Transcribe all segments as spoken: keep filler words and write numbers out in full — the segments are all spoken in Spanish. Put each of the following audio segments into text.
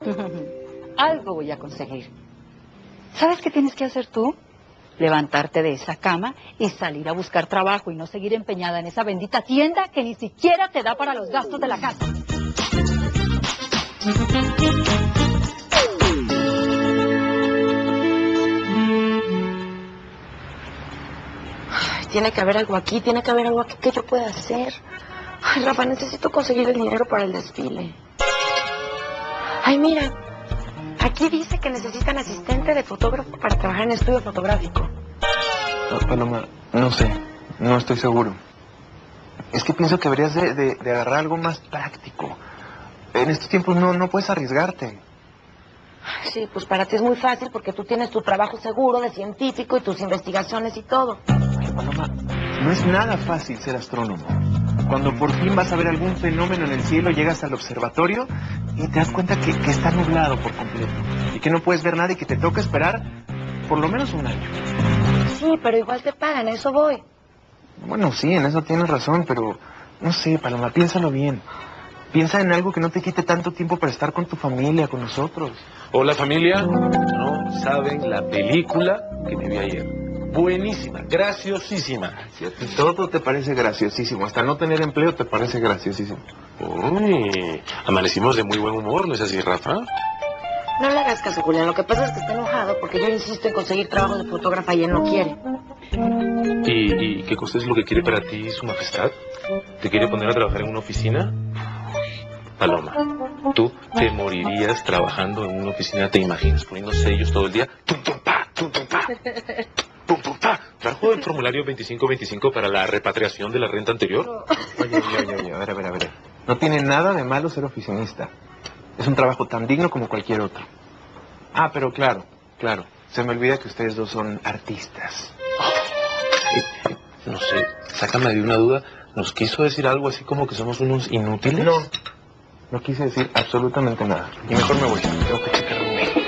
Algo voy a conseguir. ¿Sabes qué tienes que hacer tú? Levantarte de esa cama y salir a buscar trabajo y no seguir empeñada en esa bendita tienda que ni siquiera te da para los gastos de la casa. Ay, tiene que haber algo aquí, tiene que haber algo aquí que yo pueda hacer. Ay, Rafa, necesito conseguir el dinero para el desfile. Ay, mira, aquí dice que necesitan asistente de fotógrafo para trabajar en estudio fotográfico. No, Paloma, no sé, no estoy seguro. Es que pienso que deberías de, de, de agarrar algo más práctico. En estos tiempos no, no puedes arriesgarte. Sí, pues para ti es muy fácil porque tú tienes tu trabajo seguro de científico y tus investigaciones y todo. Pero, Paloma, no es nada fácil ser astrónomo. Cuando por fin vas a ver algún fenómeno en el cielo, llegas al observatorio y te das cuenta que, que está nublado por completo. Y que no puedes ver nada y que te toca esperar por lo menos un año. Sí, pero igual te pagan, eso voy. Bueno, sí, en eso tienes razón, pero no sé, Paloma, piénsalo bien. Piensa en algo que no te quite tanto tiempo para estar con tu familia, con nosotros. Hola, familia. No saben la película que me vi ayer. Buenísima, graciosísima. Si a ti todo te parece graciosísimo, hasta no tener empleo te parece graciosísimo. Uy, amanecimos de muy buen humor, ¿no es así, Rafa? No le hagas caso, Julián. Lo que pasa es que está enojado porque yo insisto en conseguir trabajo de fotógrafa y él no quiere. ¿Y, y qué cosa es lo que quiere para ti, su majestad? ¿Te quiere poner a trabajar en una oficina? Paloma, tú te morirías trabajando en una oficina, ¿te imaginas? Poniendo sellos todo el día. ¡Tum, tum, pa! ¡Tum, tum, pa! ¡Pum, pum, pa! ¿Trajo el formulario veinticinco veinticinco para la repatriación de la renta anterior? Oye, oye, oye, oye, a ver, a ver, a ver. No tiene nada de malo ser oficinista. Es un trabajo tan digno como cualquier otro. Ah, pero claro, claro. Se me olvida que ustedes dos son artistas. Oh, no sé, sácame de una duda. ¿Nos quiso decir algo así como que somos unos inútiles? No, no quise decir absolutamente nada. Y mejor me voy. Tengo que checar un mail.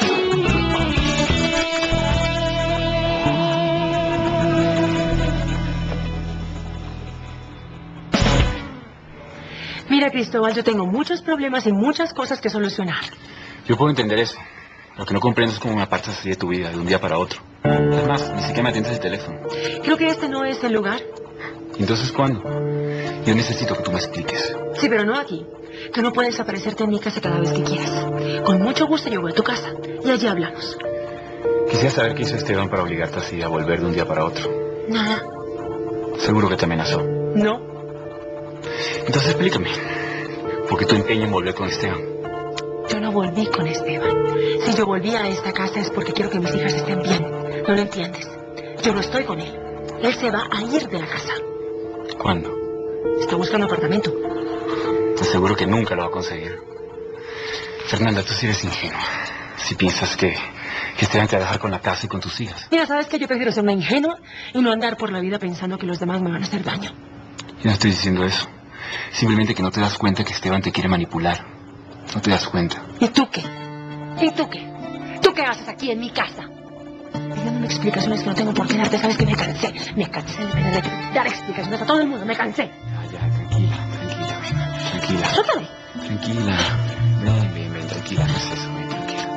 Mira, Cristóbal, yo tengo muchos problemas y muchas cosas que solucionar. Yo puedo entender eso. Lo que no comprendo es cómo me apartas así de tu vida, de un día para otro. Además, ni siquiera me atiendes el teléfono. Creo que este no es el lugar. ¿Entonces cuándo? Yo necesito que tú me expliques. Sí, pero no aquí. Tú no puedes aparecerte en mi casa cada vez que quieras. Con mucho gusto yo voy a tu casa y allí hablamos. Quisiera saber qué hizo Esteban para obligarte así a volver de un día para otro. Nada. Seguro que te amenazó. No. Entonces explícame. ¿Por qué tu empeño en volver con Esteban? Yo no volví con Esteban. Si yo volví a esta casa es porque quiero que mis hijas estén bien. ¿No lo entiendes? Yo no estoy con él. Él se va a ir de la casa. ¿Cuándo? Está buscando apartamento. Te aseguro que nunca lo va a conseguir. Fernanda, tú sí eres ingenua. Si piensas que, que Esteban te va a dejar con la casa y con tus hijas. Mira, ¿sabes qué? Yo prefiero ser una ingenua y no andar por la vida pensando que los demás me van a hacer daño. Yo no estoy diciendo eso. Simplemente que no te das cuenta que Esteban te quiere manipular. No te das cuenta. ¿Y tú qué? ¿Y tú qué? ¿Tú qué haces aquí en mi casa? Pidiéndome explicaciones que no tengo por qué darte. Sabes que me cansé. Me cansé de tener que dar explicaciones a todo el mundo. Me cansé. Ya, ya, tranquila, tranquila, ven. Tranquila. Suéltame. Tranquila. Ven, ven, ven, tranquila. No es eso, ven, tranquila.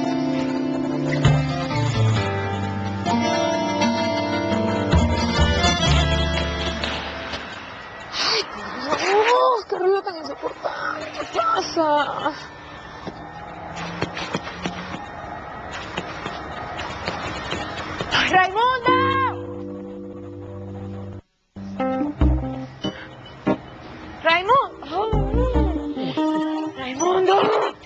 Ay, por Dios, qué ruido tan insoportable. ¿Qué pasa? ¡Raimundo! ¡Raimundo! Oh, ¡Raimundo!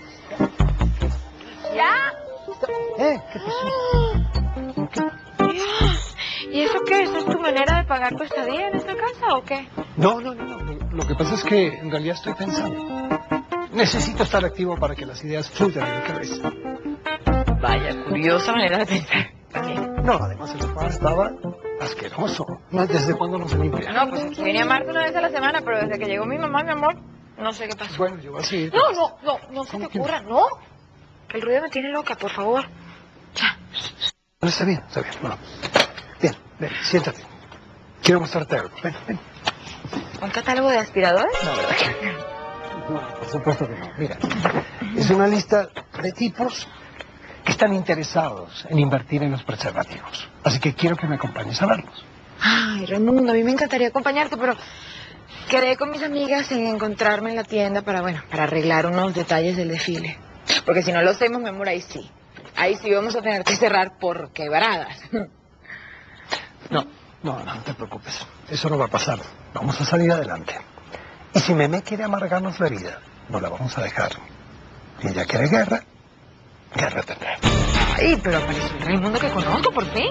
¿Ya? ¿Eh? ¿Qué pasó? ¿Qué? ¿Y eso qué? ¿Esa es tu manera de pagar tu estadía en esta casa o qué? No, no, no, no. Lo que pasa es que en realidad estoy pensando. Necesito estar activo para que las ideas fluyan en mi cabeza. Vaya, curiosa manera de pensar. No, además el sofá estaba asqueroso. ¿Desde cuándo no se limpia? No, pues aquí venía Marta una vez a la semana, pero desde que llegó mi mamá, mi amor, no sé qué pasó. Bueno, yo voy a seguir. No, no, no, no se te ocurra, no. Que el ruido me tiene loca, por favor. Ya. No, está bien, está bien. Bueno, bien, ven, siéntate. Quiero mostrarte algo. Ven, ven. ¿Un catálogo de aspiradores? No, ¿verdad? No, por supuesto que no. Mira, es una lista de tipos que están interesados en invertir en los preservativos. Así que quiero que me acompañes a verlos. Ay, Raimundo, a mí me encantaría acompañarte, pero quedé con mis amigas en encontrarme en la tienda para, bueno, para arreglar unos detalles del desfile. Porque si no lo hacemos, mi amor, ahí sí. Ahí sí vamos a tener que cerrar por quebradas. No, no, no te preocupes. Eso no va a pasar. Vamos a salir adelante. Y si Memé quiere amargarnos la vida, no la vamos a dejar. Si ella quiere guerra, guerra tendrá. Ay, pero apareció el Raimundo que conozco, por fin.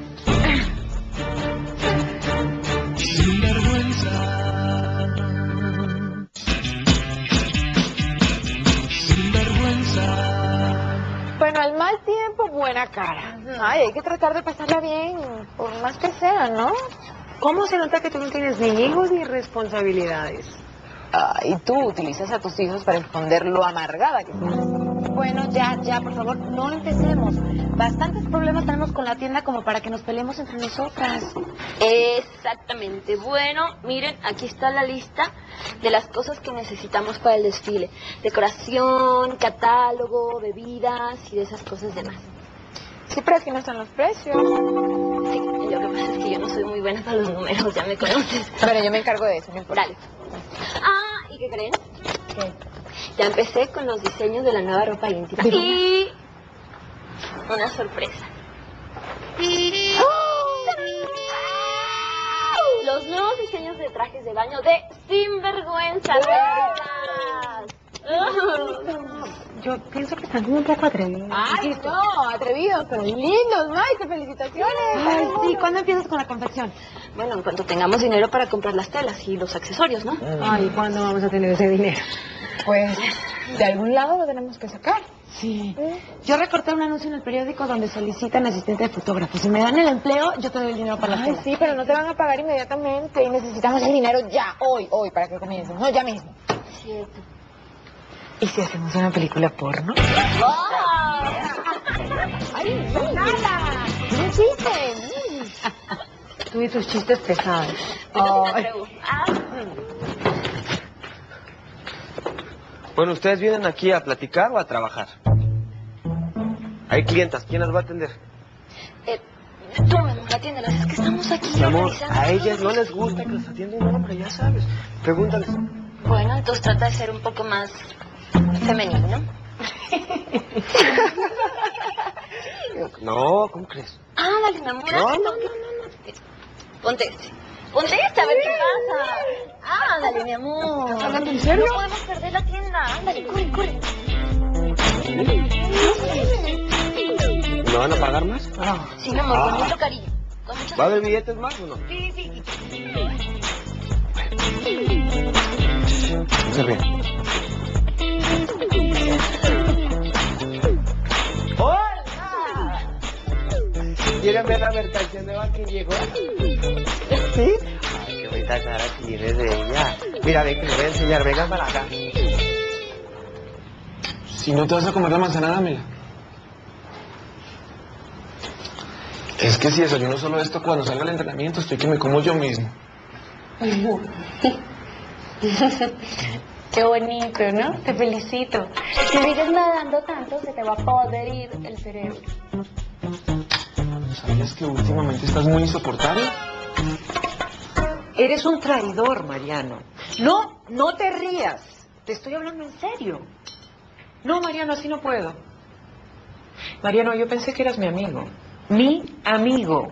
Bueno, al mal tiempo, buena cara. Ay, hay que tratar de pasarla bien, por más que sea, ¿no? ¿Cómo se nota que tú no tienes ni hijos ni responsabilidades? Ay, tú utilizas a tus hijos para esconder lo amargada que estás. Bueno, ya, ya, por favor, no empecemos. Bastantes problemas tenemos con la tienda como para que nos peleemos entre nosotras. Exactamente. Bueno, miren, aquí está la lista de las cosas que necesitamos para el desfile. Decoración, catálogo, bebidas y de esas cosas demás. Sí, pero aquí no están los precios. Sí, lo que pasa es que yo no soy muy buena para los números, ya me conoces. Pero yo me encargo de eso, no importa. Dale. Ah, ¿y qué creen? ¿Qué? Ya empecé con los diseños de la nueva ropa íntima. Y una sorpresa. Los nuevos diseños de trajes de baño de Sinvergüenza. Yo pienso que están un poco atrevidos. Ay, no, atrevidos, pero lindos, Maite, felicitaciones. Ay, sí, ¿cuándo empiezas con la confección? Bueno, en cuanto tengamos dinero para comprar las telas y los accesorios, ¿no? Ay, ¿cuándo vamos a tener ese dinero? Pues, de algún lado lo tenemos que sacar. Sí. Yo recorté un anuncio en el periódico donde solicitan asistente de fotógrafo. Si me dan el empleo, yo te doy el dinero para la Ay, tela. sí, pero no te van a pagar inmediatamente y necesitamos el dinero ya, hoy, hoy, para que comiencen. No, ya mismo. Cierto. ¿Y si hacemos una película porno? ¡Ay, no, nada! ¡No existen! Tú y tus chistes pesados. Bueno, ¿ustedes vienen aquí a platicar o a trabajar? Hay clientas, ¿quién las va a atender? Eh, tú, mi amor, atiéndelas, es que estamos aquí. Mi amor, organizando a ellas todo. no les gusta que las atienda un hombre, ya sabes. Pregúntales. Bueno, entonces trata de ser un poco más femenino. No, ¿cómo crees? Ah, dale, mi amor. No, hazte, no, ponte. Ponte este. Ponte este, a ver qué pasa. Ándale, mi amor. ¿Estás hablando en serio? No podemos perder la tienda. Ándale, corre, corre. ¿Me van a pagar más? Sí, mi amor, Ah. con mucho cariño. Con mucho ¿Va a haber billetes más o no? Sí, sí. No se ríen. ¡Hola! ¿Quieren ver la mercancía nueva que llegó? ¿Sí? Ay, qué bonita cara tienes de ella. Mira, ven que le voy a enseñar. Vengan para acá. Si no te vas a comer la manzana, dámela. Es que si desayuno solo esto cuando salga al entrenamiento, estoy que me como yo mismo. Qué bonito, ¿no? Te felicito. Si sigues nadando tanto, se te va a podrir el cerebro. ¿Sabías que últimamente estás muy insoportable? Eres un traidor, Mariano. No, no te rías. Te estoy hablando en serio. No, Mariano, así no puedo. Mariano, yo pensé que eras mi amigo. Mi amigo.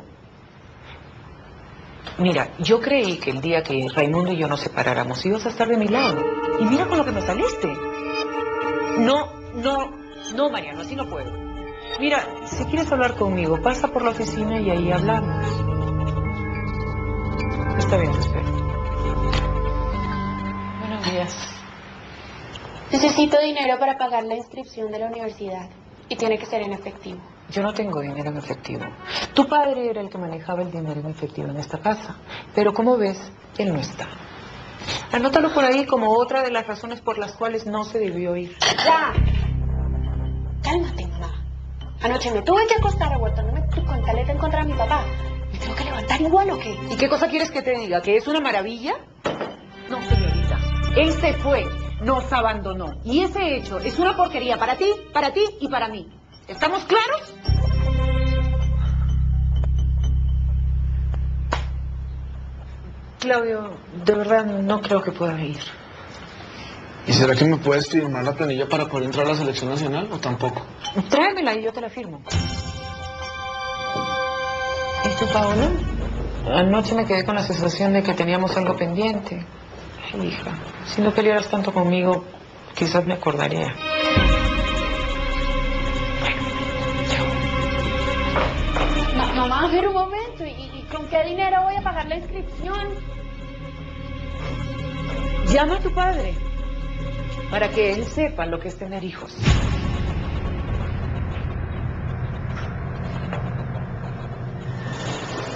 Mira, yo creí que el día que Raimundo y yo nos separáramos ibas a estar de mi lado. Y mira con lo que me saliste. No, no, no, Mariano, así no puedo. Mira, si quieres hablar conmigo, pasa por la oficina y ahí hablamos. Está bien, te espero. Buenos días. Necesito dinero para pagar la inscripción de la universidad y tiene que ser en efectivo. Yo no tengo dinero en efectivo. Tu padre era el que manejaba el dinero en efectivo en esta casa, pero como ves, él no está. Anótalo por ahí como otra de las razones por las cuales no se debió ir. ¡Ya! Cálmate, mamá. Anoche me tuve que acostar aguantándome tu cantaleta en contra de mi papá. ¿Me tengo que levantar igual o qué? ¿Y qué cosa quieres que te diga? ¿Que es una maravilla? No, señorita. Él se fue. nos abandonó. Y ese hecho es una porquería para ti, para ti y para mí. ¿Estamos claros? Claudio, de verdad no creo que pueda ir. ¿Y será que me puedes firmar la planilla para poder entrar a la selección nacional o tampoco? Tráemela y yo te la firmo. ¿Y tú, Paola? Anoche me quedé con la sensación de que teníamos algo pendiente. Ay, hija, si no pelearas tanto conmigo, quizás me acordaría. Ma- mamá, pero un momento, ¿y, ¿y con qué dinero voy a pagar la inscripción? Llama a tu padre para que él sepa lo que es tener hijos.